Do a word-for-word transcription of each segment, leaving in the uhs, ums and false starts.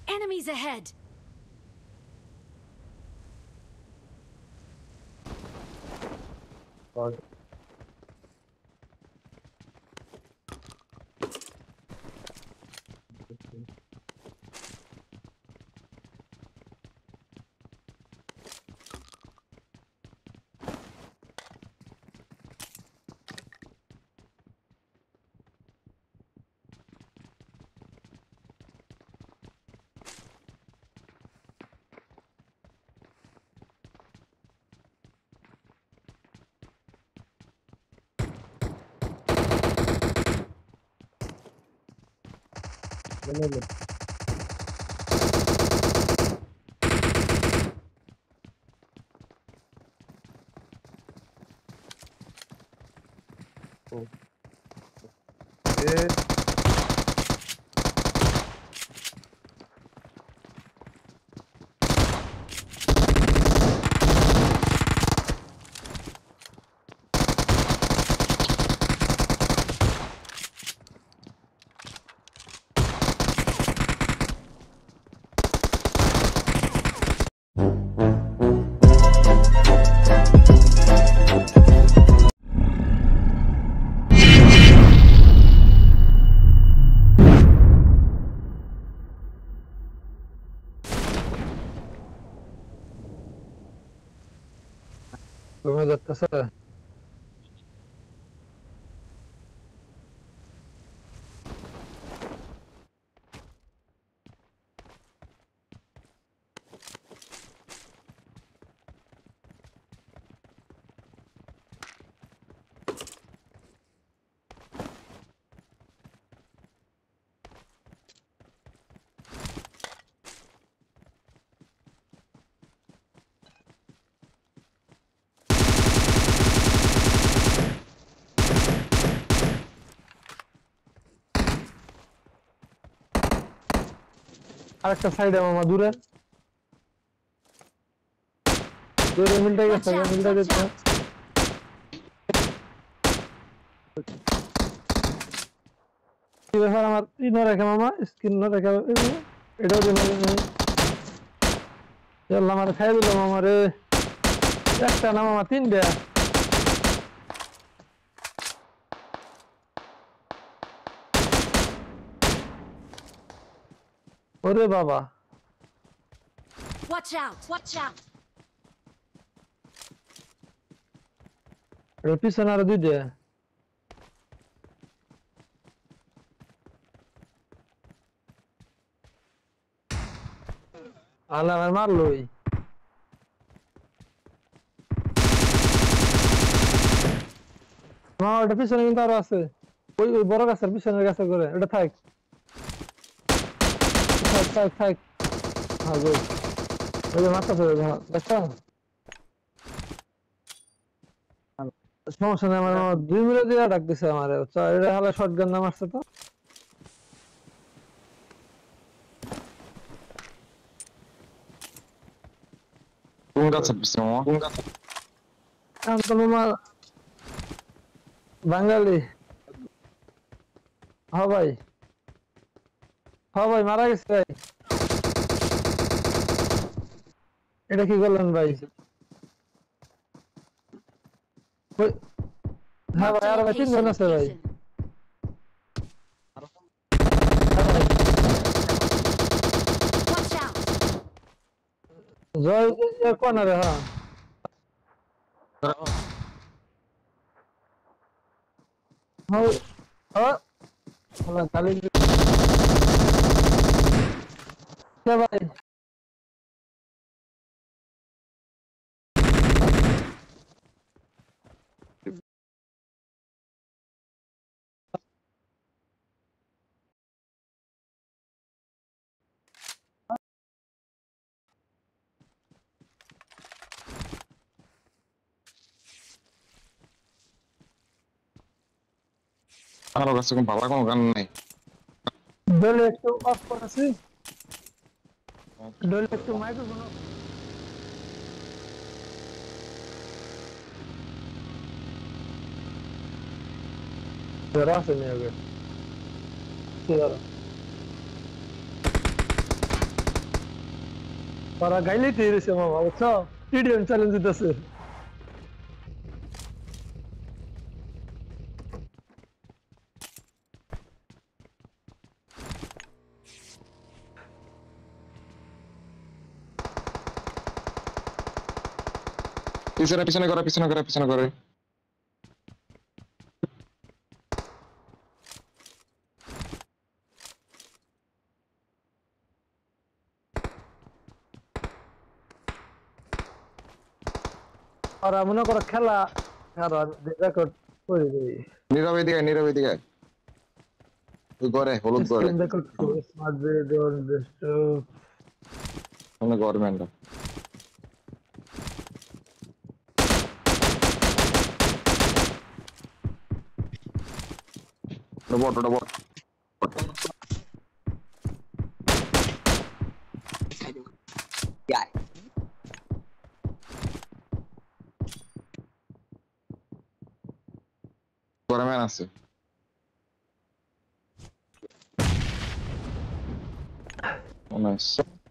Enemies ahead! Pode. Beleza. Pô. E... Vamos adaptar. আরেকটা সাইডে মামা দূরে দূরে মিলটা গেছে মিলটা গেছে কি ব্যাপার আমার ই না রেখে মামা স্ক্রিন না রেখে এটাও দিন আল্লাহ আমার খাই দিল মামা রে একটা না মামা তিনটা ওরে বাবা Watch out! Watch out! এর পিছনে আরো দুইটা আল্লাহ আমার মারলোই মামা ওটা পিছনে কিন্তু আরো আছে ওই ওই বড় গাছের পিছনের গাছে করে ওটা থাক থাক থাক থাক হ্যাঁ গো ওই যে মারতেছে দেখছো সমস্যা নেই আমার মামা দুই মিনিট দিয়ে ডাক দিছে আমার এটা হলে শটগান না মারছে তো কোন গাছে পিছনে মামা কোন গাছে আমি তো মামা বাঙালি হ্যাঁ ভাই হ্যাঁ ভাই মারা গেছে ভাই এটা কি করলেন ভাই হ্যাঁ ভাই আর ভাই তিনজন আছে ভাই Watch out! জয় কর্নারে হ্যাঁ হ্যাঁ হ্যাঁ খালি ভাই আমার কাছে কোনো ভালো কোনো গান নাই ডলে একটু অফ করেছি ডলে একটু মাইক্রোফোন অফ ধরা আছে নিয়ে গেছে ওরা গাইলেই তৈরি হয়েছে মামা বুঝছো টিডিএম চ্যালেঞ্জ দিতেছে পিছনে পিছনে করে পিছনে করে পিছনে করে ওরা মনে করো খেলা রেকর্ড করে দেবে নীরবে দিকে নীরবে দিকে তুই করে হলুদ করে স্ক্রিন রেকর্ড করে স্মার্ট ভিডিও ডেস্কটপ মানে government robot robot Yeah. Government আছে nice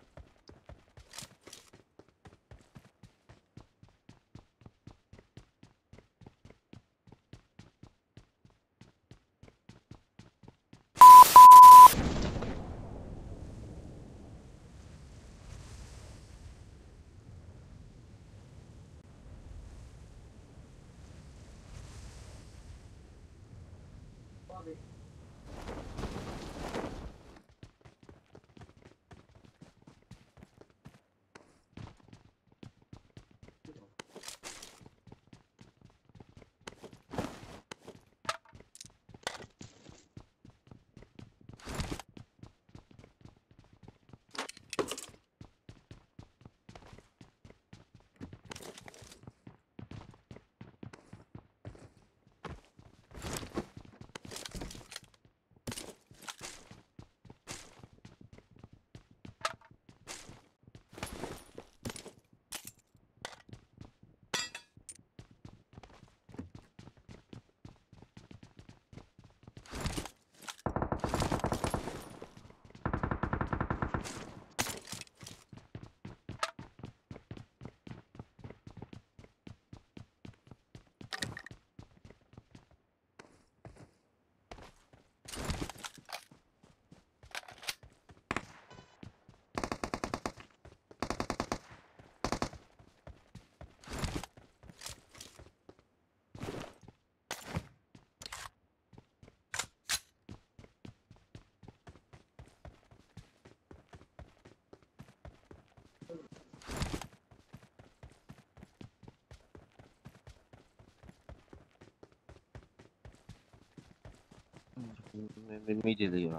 Immediately.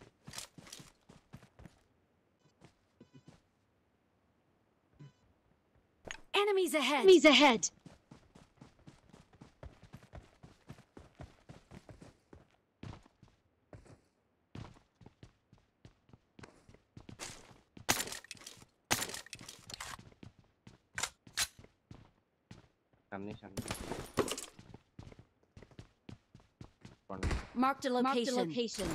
Enemies ahead! Enemies ahead! সামনে সামনে Marked a location. Marked a location.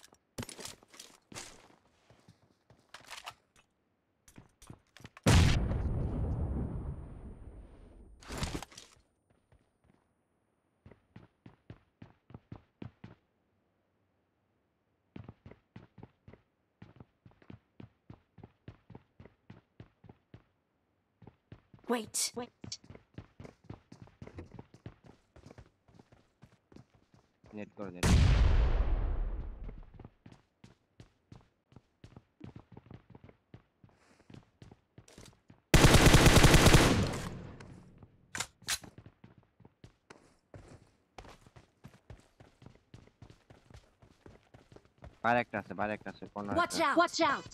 Wait. Wait. Net করে নেট আর একটা আছে আর একটা আছে কোন Watch out! Watch out!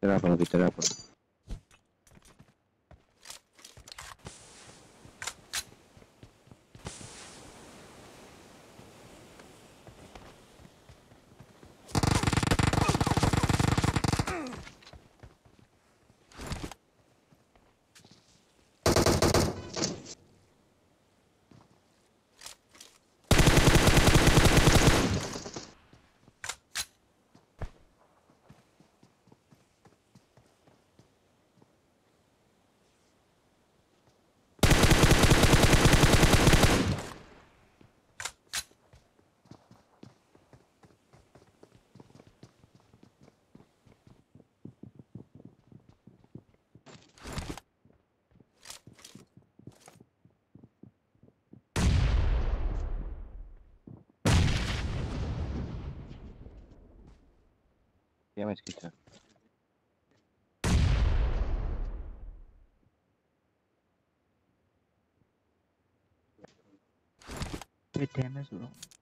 ভিতরে পড়ো ভিতরে পড়ো ড্যামেজ কিছু এই ড্যামেজ